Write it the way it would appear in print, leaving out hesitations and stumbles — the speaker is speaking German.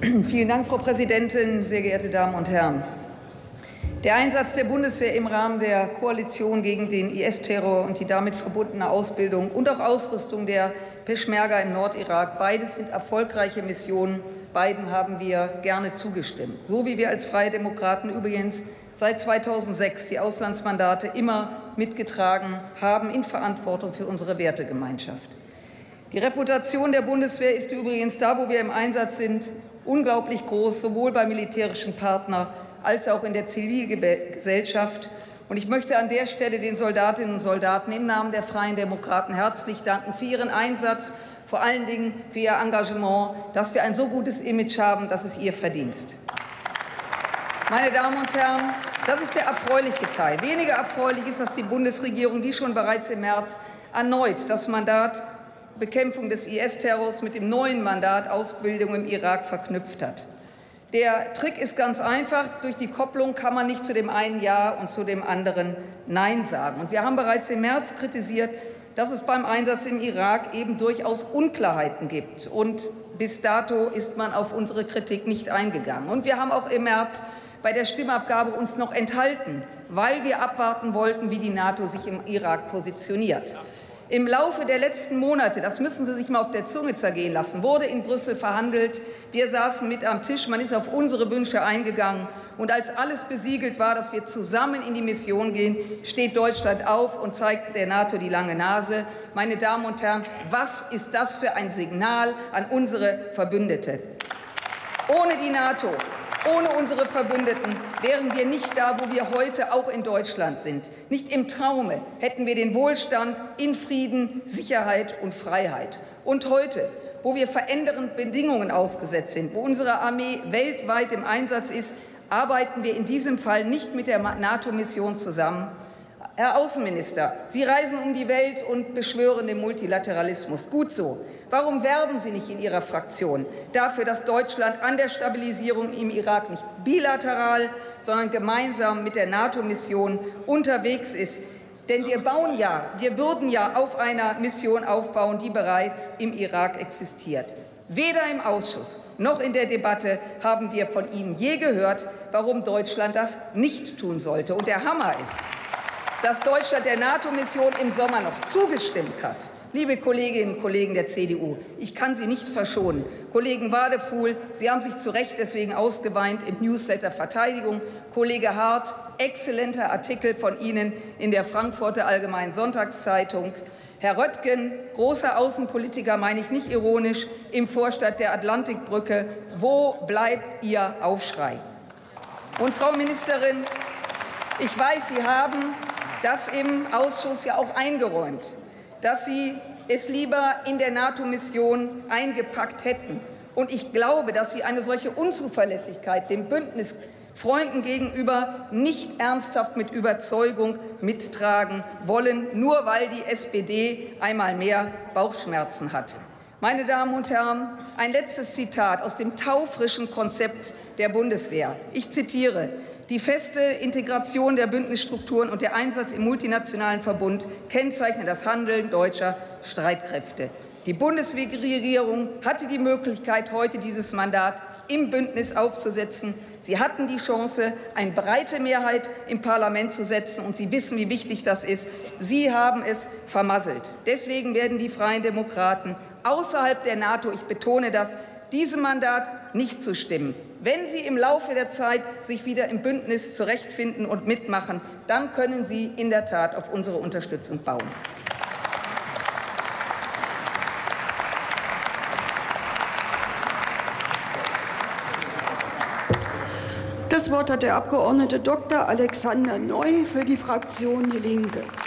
Vielen Dank, Frau Präsidentin, sehr geehrte Damen und Herren! Der Einsatz der Bundeswehr im Rahmen der Koalition gegen den IS-Terror und die damit verbundene Ausbildung und auch Ausrüstung der Peschmerga im Nordirak, beides sind erfolgreiche Missionen. Beiden haben wir gerne zugestimmt. So wie wir als Freie Demokraten übrigens seit 2006 die Auslandsmandate immer mitgetragen haben in Verantwortung für unsere Wertegemeinschaft. Die Reputation der Bundeswehr ist übrigens da, wo wir im Einsatz sind, unglaublich groß, sowohl bei militärischen Partnern als auch in der Zivilgesellschaft. Und ich möchte an der Stelle den Soldatinnen und Soldaten im Namen der Freien Demokraten herzlich danken für ihren Einsatz, vor allen Dingen für ihr Engagement, dass wir ein so gutes Image haben, das ist ihr Verdienst. Meine Damen und Herren, das ist der erfreuliche Teil. Weniger erfreulich ist, dass die Bundesregierung, wie schon bereits im März, erneut das Mandat Bekämpfung des IS-Terrors mit dem neuen Mandat Ausbildung im Irak verknüpft hat. Der Trick ist ganz einfach. Durch die Kopplung kann man nicht zu dem einen Ja und zu dem anderen Nein sagen. Und wir haben bereits im März kritisiert, dass es beim Einsatz im Irak eben durchaus Unklarheiten gibt. Und bis dato ist man auf unsere Kritik nicht eingegangen. Und wir haben auch im März bei der Stimmabgabe uns noch enthalten, weil wir abwarten wollten, wie die NATO sich im Irak positioniert. Im Laufe der letzten Monate, das müssen Sie sich mal auf der Zunge zergehen lassen, wurde in Brüssel verhandelt. Wir saßen mit am Tisch, man ist auf unsere Wünsche eingegangen. Und als alles besiegelt war, dass wir zusammen in die Mission gehen, steht Deutschland auf und zeigt der NATO die lange Nase. Meine Damen und Herren, was ist das für ein Signal an unsere Verbündete? Ohne die NATO, ohne unsere Verbündeten wären wir nicht da, wo wir heute auch in Deutschland sind. Nicht im Traume hätten wir den Wohlstand in Frieden, Sicherheit und Freiheit. Und heute, wo wir verändernden Bedingungen ausgesetzt sind, wo unsere Armee weltweit im Einsatz ist, arbeiten wir in diesem Fall nicht mit der NATO-Mission zusammen. Herr Außenminister, Sie reisen um die Welt und beschwören den Multilateralismus. Gut so. Warum werben Sie nicht in Ihrer Fraktion dafür, dass Deutschland an der Stabilisierung im Irak nicht bilateral, sondern gemeinsam mit der NATO-Mission unterwegs ist? Denn wir würden ja auf einer Mission aufbauen, die bereits im Irak existiert. Weder im Ausschuss noch in der Debatte haben wir von Ihnen je gehört, warum Deutschland das nicht tun sollte. Und der Hammer ist, dass Deutschland der NATO-Mission im Sommer noch zugestimmt hat. Liebe Kolleginnen und Kollegen der CDU, ich kann Sie nicht verschonen. Kollegen Wadefuhl, Sie haben sich zu Recht deswegen ausgeweint im Newsletter Verteidigung. Kollege Hart, exzellenter Artikel von Ihnen in der Frankfurter Allgemeinen Sonntagszeitung. Herr Röttgen, großer Außenpolitiker, meine ich nicht ironisch, im Vorstand der Atlantikbrücke. Wo bleibt Ihr Aufschrei? Und Frau Ministerin, ich weiß, Sie haben das im Ausschuss ja auch eingeräumt, dass Sie es lieber in der NATO-Mission eingepackt hätten. Und ich glaube, dass Sie eine solche Unzuverlässigkeit dem Bündnisfreunden gegenüber nicht ernsthaft mit Überzeugung mittragen wollen, nur weil die SPD einmal mehr Bauchschmerzen hat. Meine Damen und Herren, ein letztes Zitat aus dem taufrischen Konzept der Bundeswehr. Ich zitiere: Die feste Integration der Bündnisstrukturen und der Einsatz im multinationalen Verbund kennzeichnen das Handeln deutscher Streitkräfte. Die Bundesregierung hatte die Möglichkeit, heute dieses Mandat im Bündnis aufzusetzen. Sie hatten die Chance, eine breite Mehrheit im Parlament zu setzen, und Sie wissen, wie wichtig das ist. Sie haben es vermasselt. Deswegen werden die Freien Demokraten außerhalb der NATO, ich betone das, diesem Mandat nicht zustimmen. Wenn Sie im Laufe der Zeit sich wieder im Bündnis zurechtfinden und mitmachen, dann können Sie in der Tat auf unsere Unterstützung bauen. Das Wort hat der Abgeordnete Dr. Alexander Neu für die Fraktion Die Linke.